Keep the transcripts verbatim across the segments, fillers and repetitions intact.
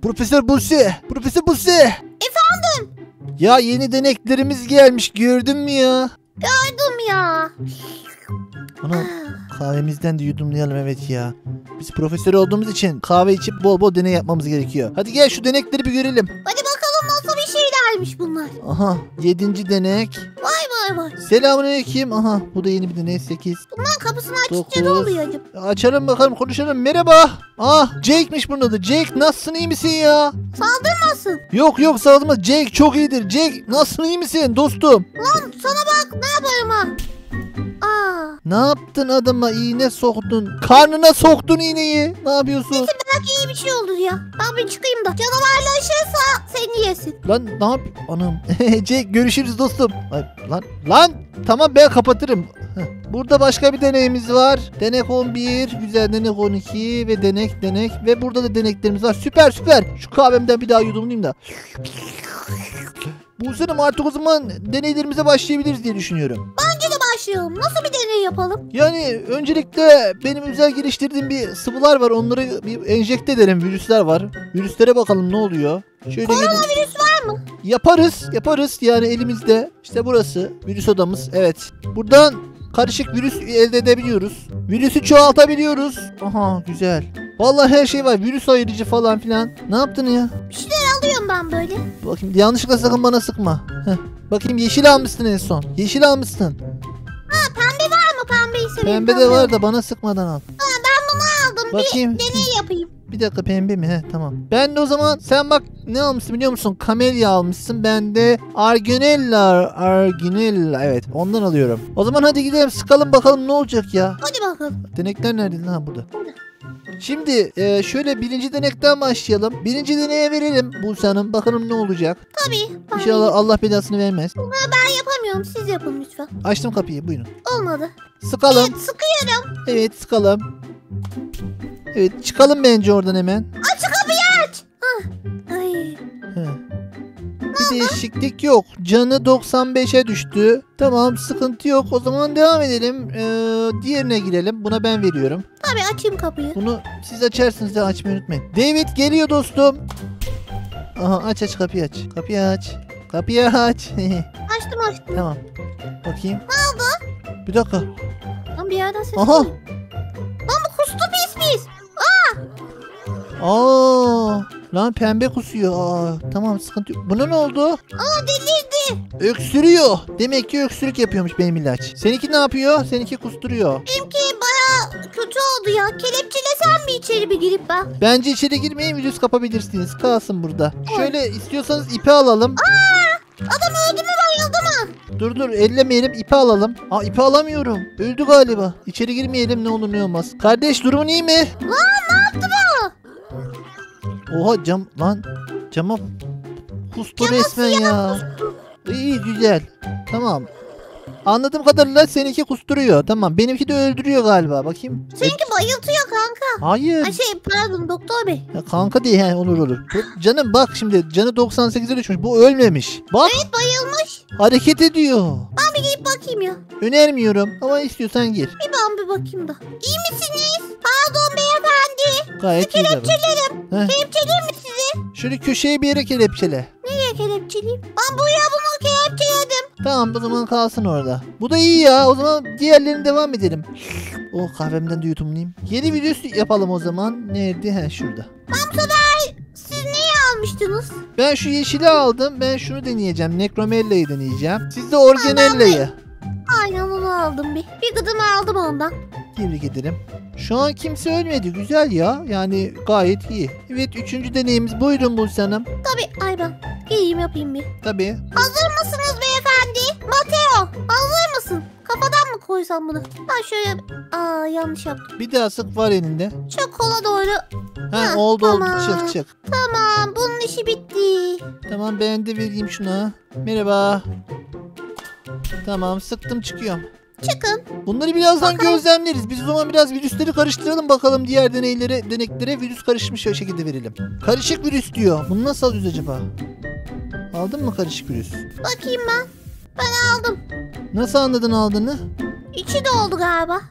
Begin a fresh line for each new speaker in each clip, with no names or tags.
Profesör Buse. Profesör Buse.
Efendim?
Ya yeni deneklerimiz gelmiş. Gördün mü ya?
Gördüm ya.
Ana kahvemizden de yudumlayalım evet ya. Biz profesör olduğumuz için kahve içip bol bol deney yapmamız gerekiyor. Hadi gel şu denekleri bir görelim.
Hadi bakalım nasıl bir şeylermiş bunlar.
Aha yedinci denek.
Vay vay vay.
Selamünaleyküm. Aha bu da yeni bir deney sekiz.
Bunların kapısını açınca
Dokuz.
ne oluyor acaba?
Açalım bakalım konuşalım. Merhaba. Ah Jake'miş bunun adı. Jake nasılsın iyi misin ya?
Saldırmasın.
Yok yok saldırmaz. Jake çok iyidir. Jake nasılsın iyi misin dostum?
Lan sana bak ne yaparım ha? Aa.
Ne yaptın adama iğne soktun. Karnına soktun iğneyi. Ne yapıyorsun?
Neyse belki iyi bir şey olur ya. Ben bir çıkayım da. Canavarlaşırsa seni yesin.
Lan ne yap? Anam. Jake görüşürüz dostum. Ay, lan lan. Tamam ben kapatırım. Heh. Burada başka bir deneyimiz var. Denek on bir, güzel denek on iki ve denek denek ve burada da deneklerimiz var. Süper süper. Şu kahvemden bir daha yudumlayayım da. Bu sene artık o zaman deneylerimize başlayabiliriz diye düşünüyorum.
Bence de başlayalım. Nasıl bir deney yapalım?
Yani öncelikle benim özel geliştirdiğim bir sıvılar var. Onları bir enjekte edelim. Virüsler var. Virüslere bakalım ne oluyor. Şöyle
Koronavirüs var mı?
yaparız. Yaparız. Yani elimizde. İşte burası. Virüs odamız. Evet. Buradan karışık virüs elde edebiliyoruz. Virüsü çoğaltabiliyoruz. Aha güzel. Vallahi her şey var. Virüs ayırıcı falan filan. Ne yaptın ya?
Bir şeyler alıyorum ben böyle.
Bakayım yanlışlıkla sakın bana sıkma. Heh. Bakayım yeşil almışsın en son. Yeşil almışsın.
Ha pembe var mı? Pembeyi seviyorum.
Pembe de var da bana sıkmadan al.
Ha, ben bunu aldım.
Bakayım.
Bir deney yapayım.
Bir dakika pembe mi? He tamam. Ben de o zaman sen bak ne almışsın biliyor musun? Kamelya almışsın. Ben de Arginella. Arginella. Evet ondan alıyorum. O zaman hadi gidelim sıkalım bakalım ne olacak ya.
Hadi bakalım.
Denekler nerede lan burada? Şimdi e, şöyle birinci denekten başlayalım. Birinci deneye verelim Buse Hanım. Bakalım ne olacak.
Tabii. Ben,
İnşallah Allah belasını vermez.
ben yapamıyorum. Siz yapın lütfen.
Açtım kapıyı buyurun.
Olmadı.
Sıkalım.
Evet sıkıyorum.
Evet sıkalım. Evet çıkalım bence oradan hemen.
Aç kapıyı aç. Ah. Ay.
He. Bir değişiklik yok. Canı doksan beşe düştü. Tamam sıkıntı yok. O zaman devam edelim. Ee, diğerine girelim. Buna ben veriyorum.
Tabii açayım kapıyı.
Bunu siz açarsınız da açmayı unutmayın. David geliyor dostum. Aha aç aç kapıyı aç. Kapıyı aç. Kapıyı aç.
Açtım açtım.
Tamam. Bakayım.
Ne oldu?
Bir dakika.
Lan bir yerden ses
Aha.
geliyor. Lan bu kustu pis pis.
Aa, lan pembe kusuyor. Aa, tamam sıkıntı yok. Buna ne oldu?
Aa delirdi.
Öksürüyor. Demek ki öksürük yapıyormuş benim ilaç. Seninki ne yapıyor? Seninki kusturuyor.
Benimki baya kötü oldu ya. Kelepçelesem mi içeri bir girip ben?
Bence içeri girmeyin virüs kapabilirsiniz. Kalsın burada. Şöyle istiyorsanız ipi alalım.
Adam öldü mü bayıldı mı?
Dur dur ellemeyelim ipi alalım. Aa ipi alamıyorum. Öldü galiba. İçeri girmeyelim ne olur ne olmaz. Kardeş durumun iyi mi?
Lan ne yaptı bu?
Oha cam lan. Cama kustu resmen ya. İyi güzel. Tamam. Anladığım kadarıyla seninki kusturuyor. Tamam. Benimki de öldürüyor galiba. Bakayım.
Seninki bayıltıyor kanka.
Hayır.
Ay şey pardon doktor bey.
Ya kanka diye he, olur olur. Bu- Canım bak şimdi canı doksan sekize düşmüş. Bu ölmemiş. Bak
Evet bayılmış.
hareket ediyor.
Ben bir girip bakayım ya.
Önermiyorum ama istiyorsan gir.
Bir ben bir bakayım da. İyi misiniz? Pardon beyefendi.
Gayet iyi. tabii.
Kelepçelerim.
Heh.
Kelepçeleyeyim mi sizi?
Şöyle köşeye bir yere kelepçele.
Nereye kelepçeleyeyim? Ben buraya bunu kelepçeledim.
Tamam o zaman kalsın orada. Bu da iyi ya. O zaman diğerlerine devam edelim. Oh kahvemden de yutumlayayım. Yeni virüs yapalım o zaman. Nerede? He şurada.
Ben bu sefer siz neyi almıştınız?
Ben şu yeşili aldım. Ben şunu deneyeceğim. Necromella'yı deneyeceğim. Siz de Organella'yı.
Aynen onu aldım bir. Bir gıdım aldım ondan.
Tebrik ederim. Şu an kimse ölmedi. Güzel ya. Yani gayet iyi. Evet üçüncü deneyimiz. Buyurun Buse Hanım.
Tabii ay ben. İyiyim yapayım bir.
Tabii.
Hazır mısınız beyefendi? Mateo hazır mısın? Kafadan mı koysam bunu? Ben şöyle... Aa yanlış yaptım.
Bir daha sık var elinde.
Şu kola doğru.
Ha
Heh,
oldu
tamam.
oldu. Çık çık.
Tamam bunun işi bitti.
Tamam ben de vereyim şuna. Merhaba. Tamam sıktım çıkıyorum.
Çıkın.
Bunları birazdan
Bakalım.
gözlemleriz. Biz o zaman biraz virüsleri karıştıralım bakalım diğer deneylere, deneklere virüs karışmış o şekilde verelim. Karışık virüs diyor. Bunu nasıl alıyoruz acaba? Aldın mı karışık virüs?
Bakayım ben. Ben aldım.
Nasıl anladın aldığını?
İçi doldu galiba.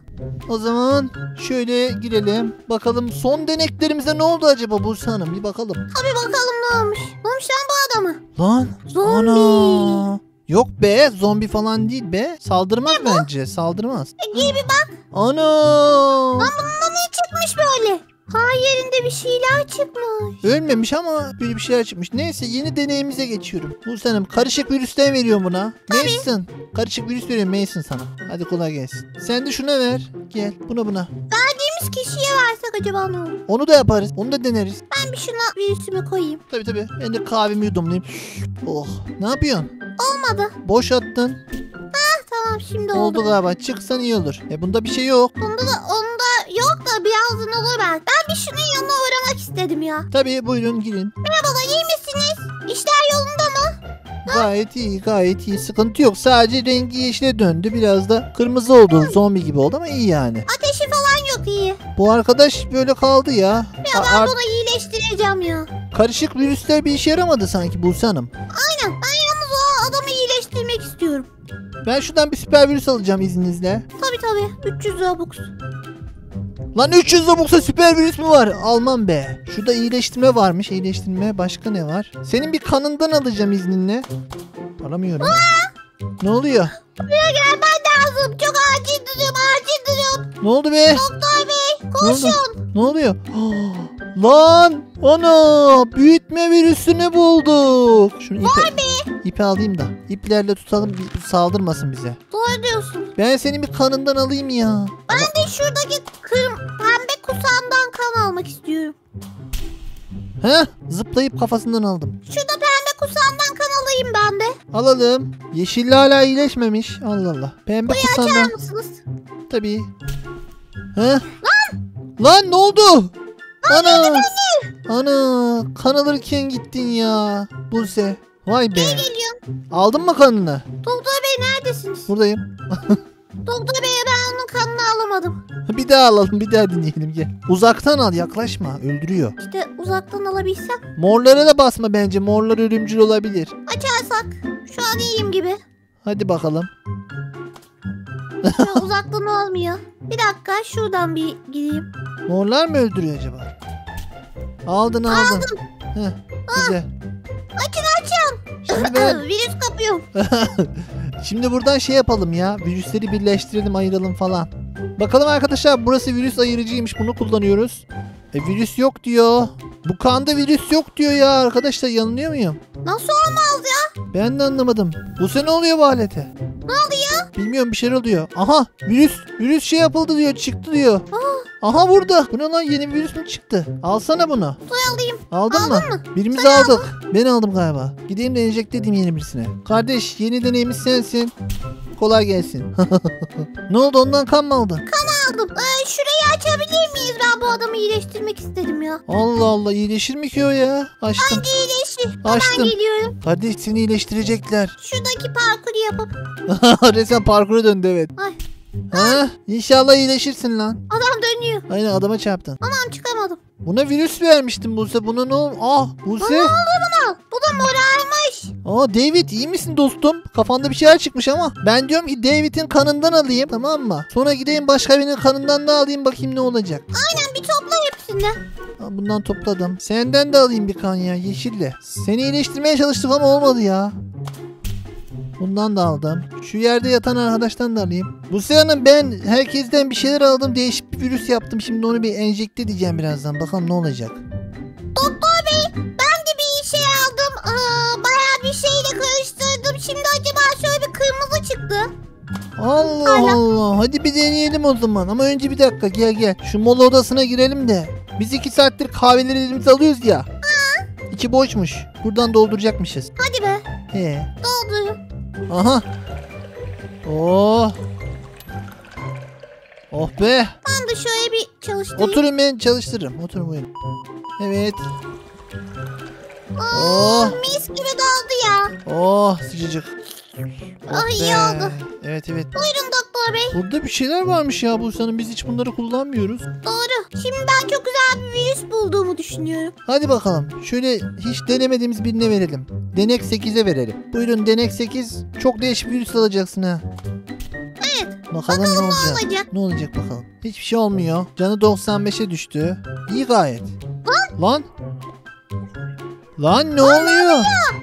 O zaman şöyle girelim. Bakalım son deneklerimize ne oldu acaba Buse Hanım? Bir bakalım.
Hadi bakalım ne olmuş. Ne olmuş lan bu adamı?
Lan.
Zombi.
Ana. Yok be, zombi falan değil be. Saldırmaz bence. Saldırmaz.
E, gel bir bak.
Ana.
Lan bundan ne çıkmış böyle? Her yerinde bir şeyler çıkmış.
Ölmemiş ama böyle bir şeyler çıkmış. Neyse yeni deneyimize geçiyorum. Buse Hanım karışık virüsten veriyorum buna. Mason. Karışık virüs veriyorum Mason sana. Hadi kolay gelsin. Sen de şuna ver. Gel buna buna.
Verdiğimiz kişiye versek acaba ne olur?
Onu da yaparız. Onu da deneriz.
Ben bir şuna virüsümü koyayım.
Tabii tabii. Ben de kahvemi yudumlayayım. Oh. Ne yapıyorsun?
Olmadı.
Boş attın.
Tamam şimdi oldu.
Oldu galiba. Çıksan iyi olur. E bunda bir şey yok.
Bunda da onda yok da birazdan olur belki. Ben bir şunun yanına uğramak istedim ya.
Tabii buyurun girin.
Merhabalar, iyi misiniz? İşler yolunda mı?
Gayet iyi gayet iyi. Sıkıntı yok. Sadece rengi yeşile döndü. Biraz da kırmızı oldu. Zombi gibi oldu ama iyi yani.
Ateşi falan yok, iyi.
Bu arkadaş böyle kaldı ya.
Ya
A-
ben
ar-
bunu iyileştireceğim ya.
karışık virüsler bir işe yaramadı sanki Buse Hanım.
Aynen, ben yalnız o adamı iyileştirmek istiyorum.
Ben şuradan bir süper virüs alacağım izninizle.
Tabii tabii, üç yüz Robux.
Lan üç yüz Robux'a süper virüs mü var? Almam be. Şurada iyileştirme varmış. İyileştirme başka ne var? Senin bir kanından alacağım izninle. Alamıyorum. Ne oluyor?
Buraya gelmen lazım. Çok acil durum, acil durum.
Ne oldu be?
Doktor bey,
Ne oldu?
koşun.
Ne oluyor? Lan! Ana! Büyütme virüsünü bulduk. Şunu ipe, ipi alayım da. İplerle tutalım bir- saldırmasın bize.
Doğru diyorsun.
Ben senin bir kanından alayım ya.
Ben de şuradaki kırm pembe kusağından kan almak istiyorum.
Heh, zıplayıp kafasından aldım.
Şurada pembe kusağından kan alayım ben de.
Alalım. Yeşilli hala iyileşmemiş. Allah Allah. Pembe
Açar
kusandan.
mısınız?
Tabii. Heh. Lan! Lan ne oldu? Ana! Ana! Kan alırken gittin ya. Buse. Vay be.
Geliyorum.
Aldın mı kanını?
Doktor bey neredesiniz?
Buradayım.
Doktor bey, ben onun kanını alamadım.
Bir daha alalım, bir daha dinleyelim gel. Uzaktan al, yaklaşma, öldürüyor.
İşte uzaktan alabilsem.
Morlara da basma bence, morlar ölümcül olabilir.
Açarsak. Şu an iyiyim gibi.
Hadi bakalım.
Şu an uzaktan olmuyor. Bir dakika, şuradan bir gideyim.
Morlar mı öldürüyor acaba? Aldın aldın.
Aldım.
Heh, güzel.
Açın açın.
Şimdi ben,
Virüs kapıyorum.
şimdi buradan şey yapalım ya. Virüsleri birleştirelim, ayıralım falan. Bakalım arkadaşlar, burası virüs ayırıcıymış, bunu kullanıyoruz. E virüs yok diyor. Bu kanda virüs yok diyor ya arkadaşlar, yanılıyor muyum?
Nasıl olmaz ya?
Ben de anlamadım. Bu sene oluyor bu alete.
Ne oluyor?
Bilmiyorum, bir şeyler oluyor. Aha virüs virüs şey yapıldı diyor, çıktı diyor. Aha burada. Bu ne lan, yeni bir virüs mü çıktı? Alsana bunu.
Dur alayım.
Aldın mı?
Aldın mı?
Birimiz
Sen
aldık. Ben aldım galiba. Gideyim de enjekte edeyim yeni birisine. Kardeş yeni deneyimiz sensin. Kolay gelsin. Ne oldu, ondan kan mı aldın?
Aldım. Ee, şurayı açabilir miyiz? Ben bu adamı iyileştirmek istedim ya.
Allah Allah, iyileşir mi ki o ya? Açtım.
İyileşir. Hemen
Açtım.
geliyorum.
Kardeş seni iyileştirecekler.
Şuradaki parkuru yapıp.
Resmen parkura döndü evet.
Ay.
Ha? İnşallah iyileşirsin lan.
Adam dönüyor.
Aynen, adama çarptın.
Aman çıkamadım.
Buna virüs vermiştim Buse. Buna ne oldu? Ah Buse.
Ne oldu buna? Bu da morarmış.
Aa David, iyi misin dostum? Kafanda bir şeyler çıkmış ama. Ben diyorum ki David'in kanından alayım, tamam mı? Sonra gideyim başka birinin kanından da alayım, bakayım ne olacak.
Aynen, bir topla hepsinden.
Aa, bundan topladım. Senden de alayım bir kan ya, yeşille. Seni iyileştirmeye çalıştık ama olmadı ya. Bundan da aldım. Şu yerde yatan arkadaştan da alayım. Buse Hanım, ben herkesten bir şeyler aldım. Değişik bir virüs yaptım. Şimdi onu bir enjekte edeceğim birazdan. Bakalım ne olacak.
Doktor bey, ben de bir şey aldım. Aa, bayağı bir şeyle karıştırdım. Şimdi acaba şöyle bir kırmızı çıktı.
Allah
Hala.
Allah. Hadi bir deneyelim o zaman. Ama önce bir dakika, gel gel. Şu mola odasına girelim de. Biz iki saattir kahveleri elimize alıyoruz ya. İçi boşmuş. Buradan dolduracakmışız.
Hadi be,
He.
doldur.
Aha. Oh. Oh be.
Ben de şöyle bir çalıştırayım.
Oturun, ben çalıştırırım. Oturun buyurun. Evet.
Aa,
Oh.
mis gibi doldu ya.
Oh sıcacık.
Ah, iyi
be.
oldu.
Evet evet.
Buyurun doktor bey.
Burada bir şeyler varmış ya Buse'nin. Biz hiç bunları kullanmıyoruz.
Doğru. Şimdi ben çok güzel bir virüs bulduğumu düşünüyorum.
Hadi bakalım. Şöyle hiç denemediğimiz birine verelim. Denek sekize verelim. Buyurun Denek sekiz. Çok değişik bir virüs alacaksın ha.
Evet.
Bakalım,
Bakalım
ne
ne
olacak.
olacak?
Ne olacak bakalım. Hiçbir şey olmuyor. Canı doksan beşe düştü. İyi gayet. Lan. Lan. Lan ne oluyor?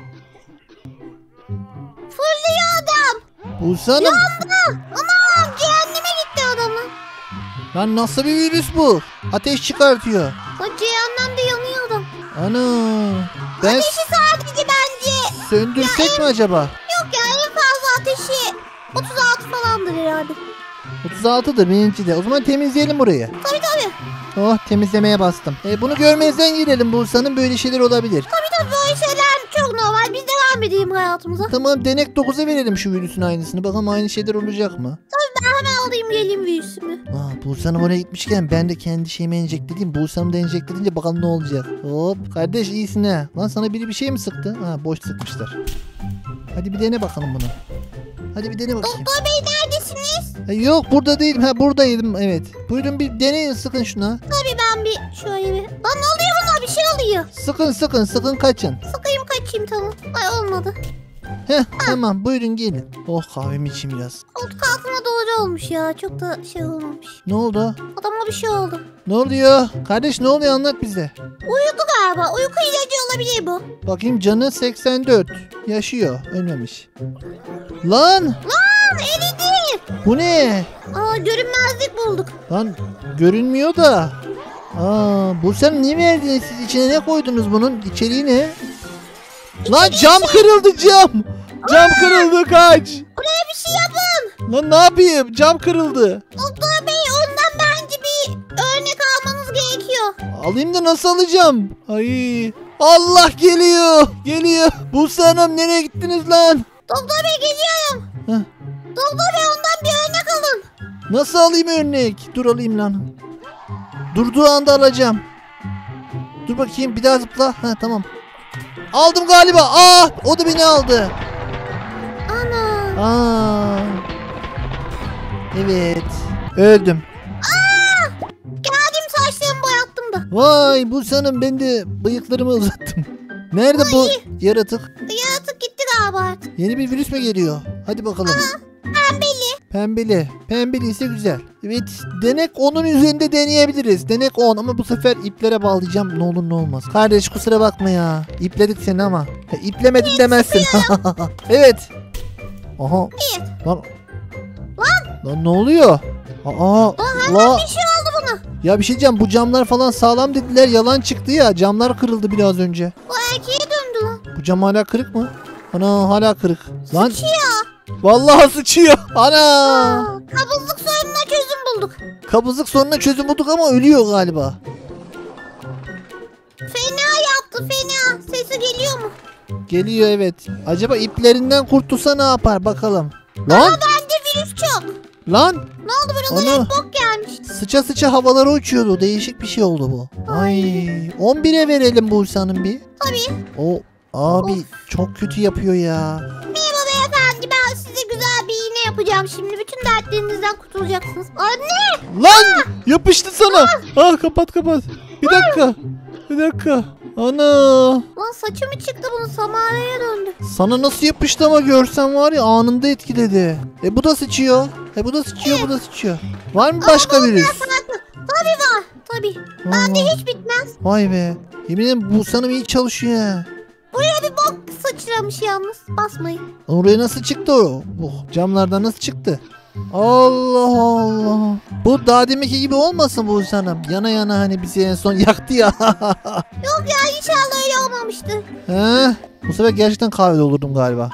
Fırlıyor adam.
Buse Hanım.
Yandı. Aman cehenneme gitti adamın.
Lan nasıl bir virüs bu? Ateş çıkartıyor.
O cehennemde yanıyor adam.
Ana. Ben
Ateşi sadece bence.
söndürsek mi acaba?
Yok ya en fazla ateşi otuz altı falandır herhalde.
otuz altıdır benimki de. O zaman temizleyelim burayı.
Tabii tabii.
Oh, temizlemeye bastım. E, bunu görmezden girelim. Bursa'nın böyle şeyler olabilir.
Tabii tabii böyle şeyler çok normal. Biz devam edelim hayatımıza.
Tamam, denek dokuza verelim şu virüsün aynısını. Bakalım aynı şeyler olacak mı?
Ben hemen alayım geleyim virüsümü.
Aa, Bursa'nın oraya gitmişken ben de kendi şeyimi enjekteleyeyim. Bursa'nı da enjekteleyince bakalım ne olacak. Hop kardeş, iyisin ha. Lan sana biri bir şey mi sıktı? Ha, boş sıkmışlar. Hadi bir dene bakalım bunu. Hadi bir dene bakayım.
Doktor bey neredesiniz?
Ha, yok burada değilim. Ha, buradaydım, evet. Buyurun bir deneyin, sıkın şuna.
Tabii ben bir şöyle bir... Lan ne oluyor buna, bir şey oluyor.
Sıkın sıkın sıkın kaçın.
Sıkayım kaçayım tamam. Ay olmadı.
Heh tamam, buyurun gelin. Oh, kahvemi içeyim biraz.
Koltuk altına doğru olmuş ya. Çok da şey olmamış.
Ne oldu?
Adama bir şey oldu.
Ne oluyor? Kardeş ne oluyor, anlat bize.
Uyudu galiba. Uyku ilacı olabilir bu.
Bakayım, canı seksen dört. Yaşıyor, ölmemiş. Lan
Lan eridi.
bu ne?
Aa görünmezlik bulduk.
Lan görünmüyor da. Aa, bu sen niye verdiniz siz, içine ne koydunuz bunun? İçeriği ne? Lan cam kırıldı, cam. Cam kırıldı, kaç.
Buraya bir şey yapın.
Lan ne yapayım, cam kırıldı.
Doktor bey ondan bence bir örnek almanız gerekiyor.
Alayım da nasıl alacağım? Ay. Allah geliyor. Geliyor. Buse Hanım nereye gittiniz lan?
Doktor bey geliyorum.
Heh.
Doktor bey ondan bir örnek alın.
Nasıl alayım örnek? Dur alayım lan. Durduğu anda alacağım. Dur bakayım, bir daha zıpla. Ha tamam. Aldım galiba. Aa, o da beni aldı.
Ana.
Aa. Evet. Öldüm.
Geldim saçlarımı boyattım da.
Vay Buse Hanım, ben de bıyıklarımı uzattım. Nerede bu yaratık?
Yaratık gitti galiba artık.
Yeni bir virüs mü geliyor? Hadi bakalım.
Pembeli.
Pembeli. Pembeli ise güzel. Evet, denek onun üzerinde deneyebiliriz. Denek on ama bu sefer iplere bağlayacağım. Ne olur ne olmaz. Kardeş kusura bakma ya. İpledik seni ama. Ya, iplemedik demezsin. Evet. Aha.
Evet.
Lan. Lan ne oluyor? Aa. La.
Bir şey oldu buna.
Ya bir şey diyeceğim, bu camlar falan sağlam dediler, yalan çıktı ya. Camlar kırıldı biraz önce.
Bu erkeğe döndü lan.
Bu cam hala kırık mı? Ana, hala kırık. Lan.
Sıçıyor.
Vallahi sıçıyor. Ana.
Aa, kabızlık sorununa çözüm bulduk.
Kabızlık sorununa çözüm bulduk ama ölüyor galiba.
Fena yaptı fena. Sesi geliyor mu?
Geliyor evet. Acaba iplerinden kurtulsa ne yapar bakalım. Lan.
Ama bence virüs çok.
Lan.
Ne oldu buralara
Ana.
hep bok gelmiş.
Sıça sıça havalara uçuyordu. Değişik bir şey oldu bu. Ay. on bire verelim Bursa'nın bir.
Tabii.
O abi
Of.
çok kötü yapıyor ya.
Merhaba beyefendi, ben size güzel bir iğne yapacağım şimdi. Bütün dertlerinizden kurtulacaksınız. Anne!
Lan yapıştı sana. Ah, kapat kapat. Bir dakika. Bir dakika. Ana.
Lan saçı mı çıktı, bunun samanaya döndü.
Sana nasıl yapıştı ama, görsen var ya, anında etkiledi. E bu da sıçıyor. E bu da sıçıyor, bu da sıçıyor. Var mı başka virüs?
Farklı. Tabii var. Tabii. Bende
Allah.
hiç bitmez.
Vay be. Yemin ederim bu sanım iyi çalışıyor ha.
Buraya bir bok sıçramış yalnız. Basmayın.
Oraya nasıl çıktı o? Bu camlardan nasıl çıktı? Allah Allah. Bu daha deminki gibi olmasın bu sanım. Yana yana hani bizi en son yaktı ya.
Yok ya, inşallah öyle olmamıştır.
He? Bu sefer gerçekten kahvede olurdum galiba.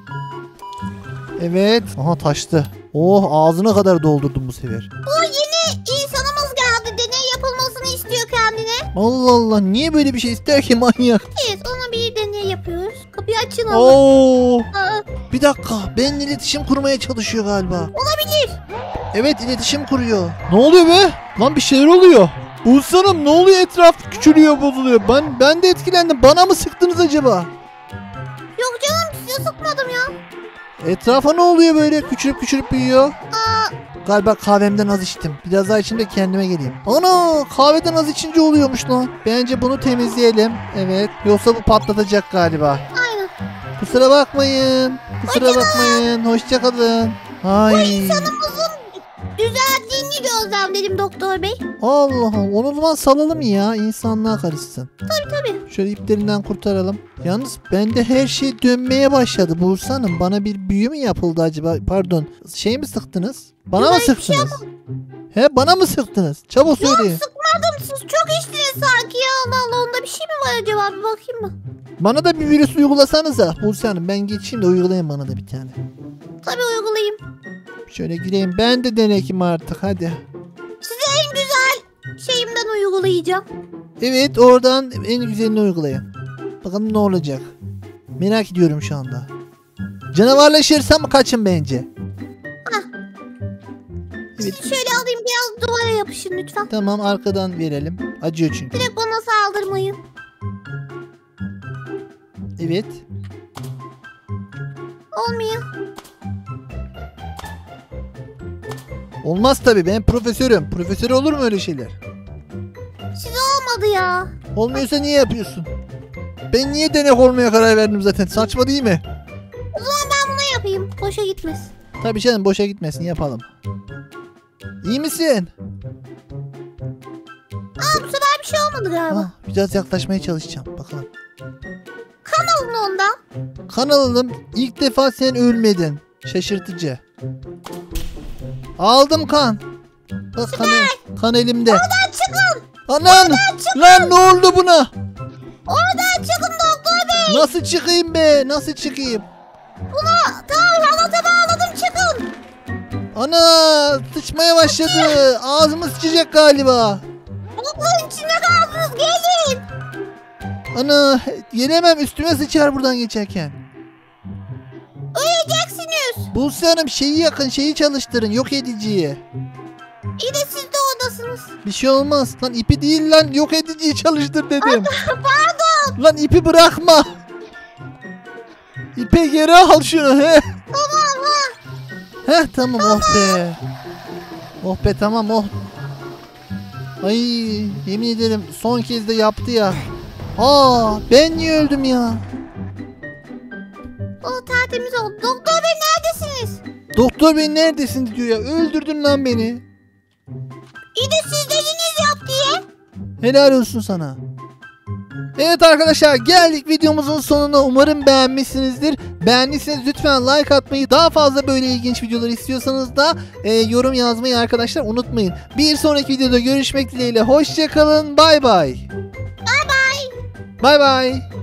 Evet. Aha taştı. Oh, ağzına kadar doldurdum bu sefer.
Bu yeni insanımız geldi. Deney yapılmasını istiyor kendine.
Allah Allah, niye böyle bir şey ister ki manyak?
Evet, ona bir deney yapıyoruz. Kapıyı açın ama.
Oo.
Aa,
Bir dakika, benimle iletişim kurmaya çalışıyor galiba.
olabilir.
Evet, iletişim kuruyor. Ne oluyor be? Lan bir şeyler oluyor. Buse Hanım ne oluyor, etraf küçülüyor, bozuluyor. Ben ben de etkilendim. Bana mı sıktınız acaba?
Yok canım, size sıkmadım ya.
Etrafa ne oluyor böyle, küçülüp küçülüp büyüyor?
Aa,
Galiba kahvemden az içtim. Biraz daha içeyim de kendime geleyim. Ana, kahveden az içince oluyormuş lan. Bence bunu temizleyelim. Evet. Yoksa bu patlatacak galiba.
aynen.
Kusura bakmayın. Kusura bakmayın. Hoşça kalın. Ay.
İnsanımızın düzelttiğini gözlemledim doktor bey.
Allah Allah. Onu o zaman salalım ya. İnsanlığa karışsın.
Tabii tabii.
Şöyle iplerinden kurtaralım. Yalnız bende her şey dönmeye başladı. Buse Hanım, bana bir büyü mü yapıldı acaba? Pardon. Şey mi sıktınız? Bana
Yok,
mı
hiçbir şey
sıktınız? He, bana mı sıktınız? Çabuk söyleyin.
Sıkmadım, siz çok içtiniz sanki ya. Allah Allah, onda bir şey mi var acaba, bir bakayım mı?
Bana da bir virüs uygulasanıza. Buse Hanım, ben geçeyim de uygulayın bana da bir tane.
Tabii uygulayayım.
Şöyle gireyim. Ben de denekim artık, hadi.
Size en güzel şeyimden uygulayacağım.
Evet, oradan en güzelini uygulayın. Bakalım ne olacak. Merak ediyorum şu anda. Canavarlaşırsam kaçın bence.
Hah.
Evet.
Şöyle alayım, biraz duvara yapışın lütfen.
Tamam, arkadan verelim. Acıyor çünkü.
Direkt bana saldırmayın.
Evet.
Olmuyor.
Olmaz tabii, ben profesörüm. Profesör olur mu öyle şeyler?
Size olmadı ya.
Olmuyorsa niye yapıyorsun? Ben niye denek olmaya karar verdim zaten? Saçma değil mi?
O zaman ben bunu yapayım. Boşa gitmesin.
Tabii canım, boşa gitmesin, yapalım. İyi misin?
Aa, bu sefer bir şey olmadı galiba.
Ah, biraz yaklaşmaya çalışacağım. Bakalım.
Kan alın ondan.
Kan alalım. İlk defa sen ölmedin. Şaşırtıcı. Aldım kan. Bak, kan, kan elimde.
Oradan çıkın.
Anam! Lan ne oldu buna?
Oradan çıkın doktor bey.
Nasıl çıkayım be? Nasıl çıkayım?
Buna tamam, halata bağladım, çıkın.
Ana! Sıçmaya başladı. Ağzıma sıçacak galiba.
Bokların içinde kaldınız, gelin.
Ana! Gelemem, üstüme sıçar buradan geçerken.
Öleceksiniz.
Buse Hanım, şeyi yakın, şeyi çalıştırın, yok ediciyi.
İyi de siz de oradasınız.
Bir şey olmaz. Lan ipi değil lan, yok ediciyi çalıştır dedim.
Pardon.
Lan ipi bırakma. İpe geri al şunu he.
Tamam ha.
Heh, tamam, oh be. Oh be, tamam, oh. Ay, yemin ederim son kez de yaptı ya. Aa, ben niye öldüm ya?
O tertemiz oldu. Doktor bey neredesiniz?
Doktor bey neredesin diyor ya. Öldürdün lan beni.
İyi de siz dediniz yap diye.
Helal olsun sana. Evet arkadaşlar, geldik videomuzun sonuna. Umarım beğenmişsinizdir. Beğendiyseniz lütfen like atmayı, daha fazla böyle ilginç videolar istiyorsanız da e, yorum yazmayı arkadaşlar unutmayın. Bir sonraki videoda görüşmek dileğiyle. Hoşça kalın. Bay bay.
Bay bay.
Bay bay.